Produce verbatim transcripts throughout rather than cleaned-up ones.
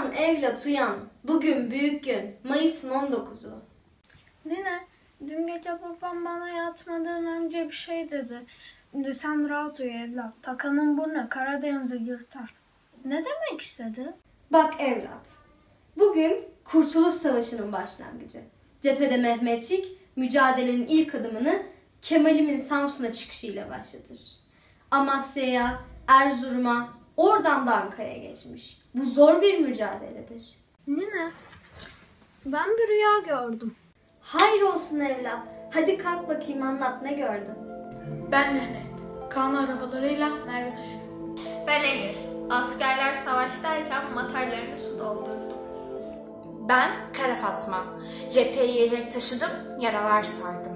Uyan evlat uyan. Bugün büyük gün. Mayıs'ın on dokuzu. Nene, dün gece babam bana yatmadan önce bir şey dedi. Sen rahat uyu evlat. Takanın burnu Karadeniz'i yırtar. Ne demek istedi? Bak evlat. Bugün Kurtuluş Savaşı'nın başlangıcı. Cephede Mehmetçik mücadelenin ilk adımını Kemal'imin Samsun'a çıkışıyla başlatır. Amasya'ya, Erzurum'a, oradan da Ankara'ya geçmiş. Bu zor bir mücadeledir. Nene, ben bir rüya gördüm. Hayır olsun evlat. Hadi kalk bakayım, anlat, ne gördün? Ben Mehmet. Kan arabalarıyla Merve taşıdım. Ben Emir. Askerler savaştayken matarlarını su doldurdum. Ben Kara Fatma. Cepheye yiyecek taşıdım, yaralar sardım.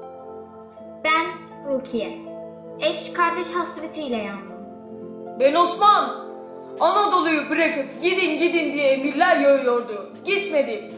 Ben Rukiye. Eş kardeş hasretiyle yandım. Ben Osman. Anadolu'yu bırakıp gidin gidin diye emirler yağıyordu. Gitmedim.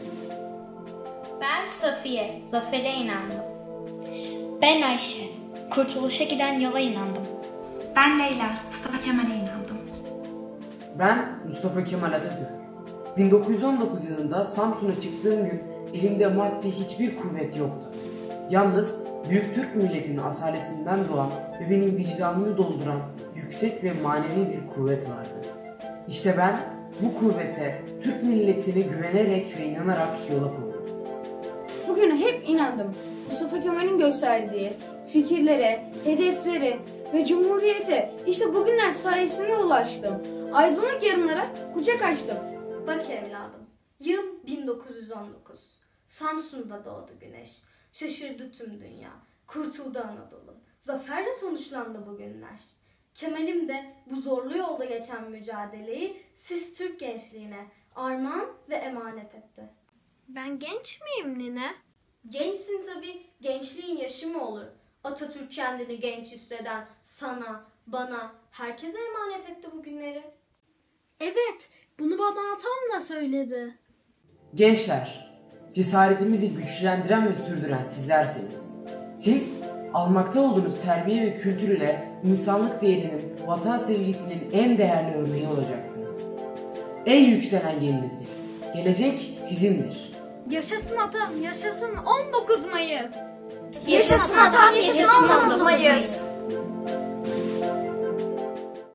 Ben Safiye. Zafere inandım. Ben Ayşe. Kurtuluşa giden yola inandım. Ben Leyla. Mustafa Kemal'e inandım. Ben Mustafa Kemal Atatürk. bin dokuz yüz on dokuz yılında Samsun'a çıktığım gün elimde maddi hiçbir kuvvet yoktu. Yalnız büyük Türk milletinin asaletinden doğan ve benim vicdanımı dolduran yüksek ve manevi bir kuvvet vardı. İşte ben bu kuvvete, Türk milletine güvenerek ve inanarak yola koyuldum. Bugün hep inandım. Mustafa Kemal'in gösterdiği fikirlere, hedeflere ve cumhuriyete işte bugünler sayesinde ulaştım. Aydınlık yarınlara kucak açtım. Bak evladım, yıl bin dokuz yüz on dokuz. Samsun'da doğdu güneş. Şaşırdı tüm dünya. Kurtuldu Anadolu. Zaferle sonuçlandı bugünler. Kemal'im de bu zorlu yolda geçen mücadeleyi siz Türk gençliğine armağan ve emanet etti. Ben genç miyim nene? Gençsin tabii. Gençliğin yaşı mı olur? Atatürk kendini genç hisseden sana, bana, herkese emanet etti bu günleri. Evet, bunu bana atam da söyledi. Gençler, cesaretimizi güçlendiren ve sürdüren sizlersiniz. Siz, almakta olduğunuz terbiye ve kültür ile insanlık değerinin, vatan sevgisinin en değerli örneği olacaksınız. Ey yükselen yeni nesil, gelecek sizindir. Yaşasın atam, yaşasın on dokuz Mayıs. Yaşasın atam, yaşasın on dokuz Mayıs.